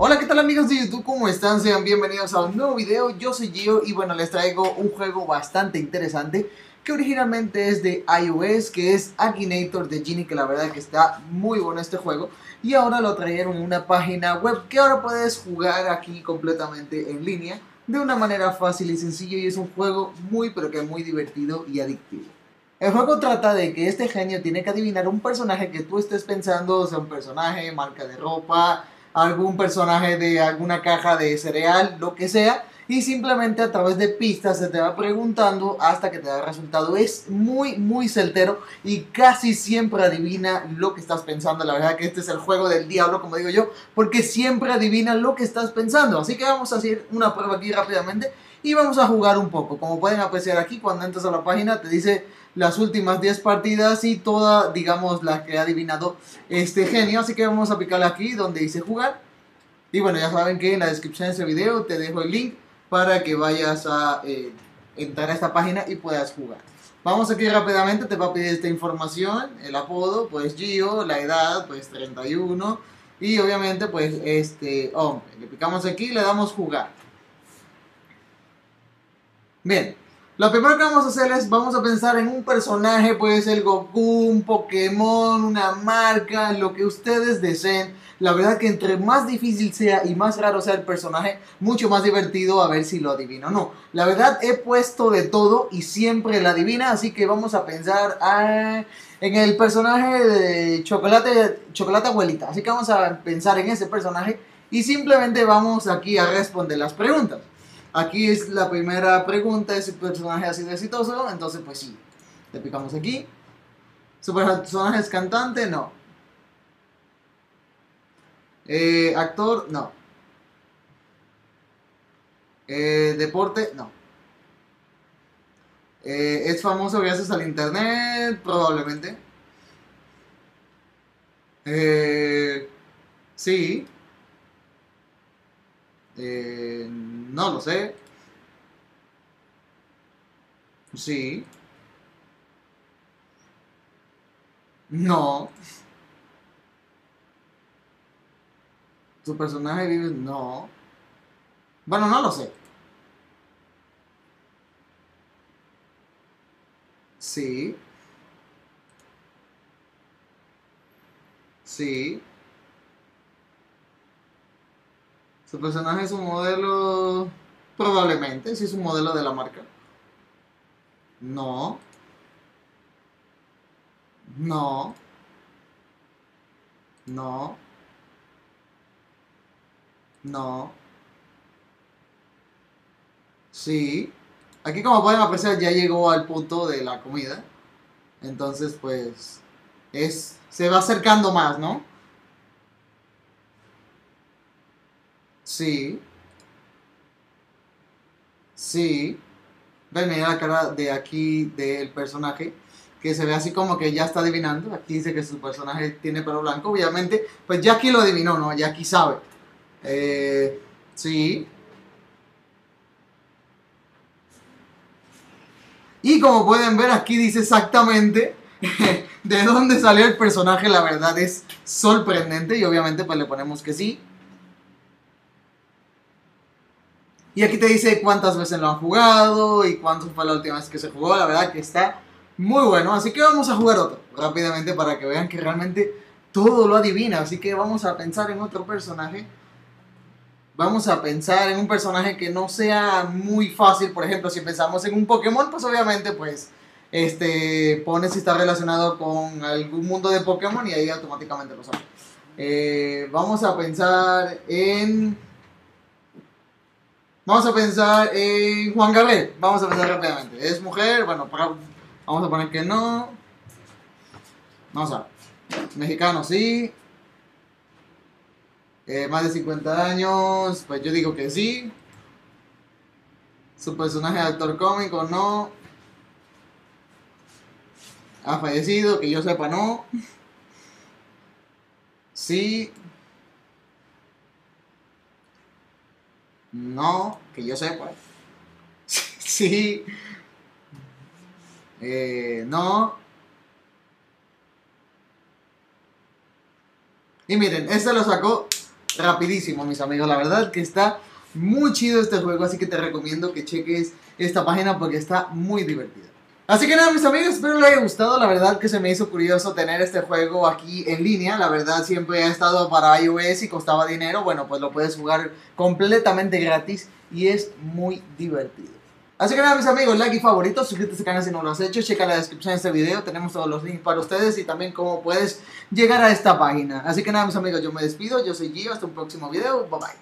Hola, ¿qué tal amigos de YouTube? ¿Cómo están? Sean bienvenidos a un nuevo video. Yo soy Gio y bueno, les traigo un juego bastante interesante que originalmente es de iOS, que es Akinator de Genie, que la verdad que está muy bueno este juego. Y ahora lo trajeron en una página web que ahora puedes jugar aquí completamente en línea de una manera fácil y sencilla, y es un juego muy pero que muy divertido y adictivo. El juego trata de que este genio tiene que adivinar un personaje que tú estés pensando, o sea, un personaje, marca de ropa, algún personaje de alguna caja de cereal, lo que sea, y simplemente a través de pistas se te va preguntando hasta que te da el resultado. Es muy certero y casi siempre adivina lo que estás pensando. La verdad que este es el juego del diablo, como digo yo, porque siempre adivina lo que estás pensando. Así que vamos a hacer una prueba aquí rápidamente y vamos a jugar un poco. Como pueden apreciar aquí, cuando entras a la página te dice las últimas 10 partidas y toda, digamos, la que ha adivinado este genio. Así que vamos a picarle aquí donde dice jugar. Y bueno, ya saben que en la descripción de este video te dejo el link para que vayas a entrar a esta página y puedas jugar. Vamos aquí rápidamente, te va a pedir esta información, el apodo, pues Gio, la edad, pues 31, y obviamente pues hombre. Le picamos aquí y le damos jugar. Bien, lo primero que vamos a hacer es, vamos a pensar en un personaje, puede ser Goku, un Pokémon, una marca, lo que ustedes deseen. La verdad que entre más difícil sea y más raro sea el personaje, mucho más divertido a ver si lo adivino o no. La verdad he puesto de todo y siempre la adivina, así que vamos a pensar en el personaje de Chocolate Abuelita. Así que vamos a pensar en ese personaje y simplemente vamos aquí a responder las preguntas. Aquí es la primera pregunta, ¿es su personaje ha sido exitoso? Entonces pues sí, le picamos aquí. ¿Su personaje es cantante? No. ¿Actor? No. ¿Deporte? No. ¿Es famoso gracias al internet? Probablemente. Sí. No lo sé. Sí. No. ¿Su personaje vive? No. Bueno, no lo sé. Sí. Sí. ¿Su personaje es un modelo? Probablemente, si es un modelo de la marca. No. No. No. No. Sí. Aquí, como pueden apreciar, ya llegó al punto de la comida. Entonces, pues, se va acercando más, ¿no? Sí. Sí. Ven, mira la cara de aquí del personaje, que se ve así como que ya está adivinando. Aquí dice que su personaje tiene pelo blanco. Obviamente, pues ya aquí lo adivinó, ¿no? Ya aquí sabe. Sí. Y como pueden ver, aquí dice exactamente de dónde salió el personaje. La verdad es sorprendente y obviamente pues le ponemos que sí. Y aquí te dice cuántas veces lo han jugado y cuánto fue la última vez que se jugó. La verdad que está muy bueno. Así que vamos a jugar otro rápidamente para que vean que realmente todo lo adivina. Así que vamos a pensar en otro personaje. Vamos a pensar en un personaje que no sea muy fácil. Por ejemplo, si pensamos en un Pokémon, pues obviamente pues pone si está relacionado con algún mundo de Pokémon y ahí automáticamente lo sabe. Vamos a pensar en... Vamos a pensar en Juan Gabriel. Vamos a pensar rápidamente. ¿Es mujer? Bueno, vamos a poner que no. Vamos a ver. Mexicano, sí. Más de 50 años. Pues yo digo que sí. Su personaje de actor cómico, no. Ha fallecido, que yo sepa, no. Sí. No, que yo sepa. Sí. No. Y miren, este lo sacó rapidísimo, mis amigos. La verdad que está muy chido este juego, así que te recomiendo que cheques esta página porque está muy divertida. Así que nada, mis amigos, espero les haya gustado. La verdad que se me hizo curioso tener este juego aquí en línea. La verdad siempre ha estado para iOS y costaba dinero. Bueno, pues lo puedes jugar completamente gratis y es muy divertido. Así que nada, mis amigos, like y favorito, suscríbete a este canal si no lo has hecho, checa la descripción de este video, tenemos todos los links para ustedes y también cómo puedes llegar a esta página. Así que nada, mis amigos, yo me despido, yo soy Gio, hasta un próximo video, bye bye.